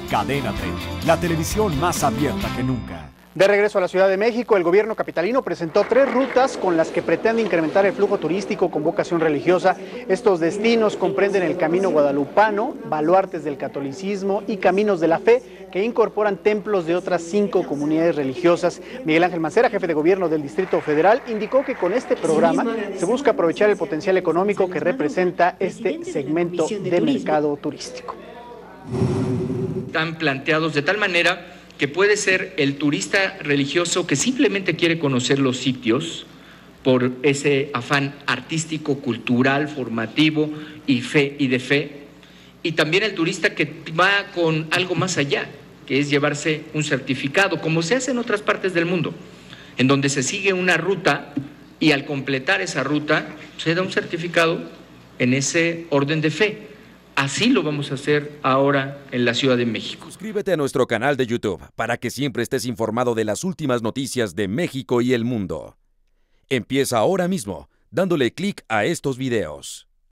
Cadena 30, la televisión más abierta que nunca. De regreso a la Ciudad de México, el gobierno capitalino presentó 3 rutas con las que pretende incrementar el flujo turístico con vocación religiosa. Estos destinos comprenden el Camino Guadalupano, baluartes del catolicismo y caminos de la fe, que incorporan templos de otras 5 comunidades religiosas. Miguel Ángel Mancera, jefe de gobierno del Distrito Federal, indicó que con este programa se busca aprovechar el potencial económico que representa este segmento de mercado turístico. Están planteados de tal manera que puede ser el turista religioso que simplemente quiere conocer los sitios por ese afán artístico, cultural, formativo y de fe, y también el turista que va con algo más allá, que es llevarse un certificado, como se hace en otras partes del mundo, en donde se sigue una ruta y al completar esa ruta se da un certificado en ese orden de fe. Así lo vamos a hacer ahora en la Ciudad de México. Suscríbete a nuestro canal de YouTube para que siempre estés informado de las últimas noticias de México y el mundo. Empieza ahora mismo dándole clic a estos videos.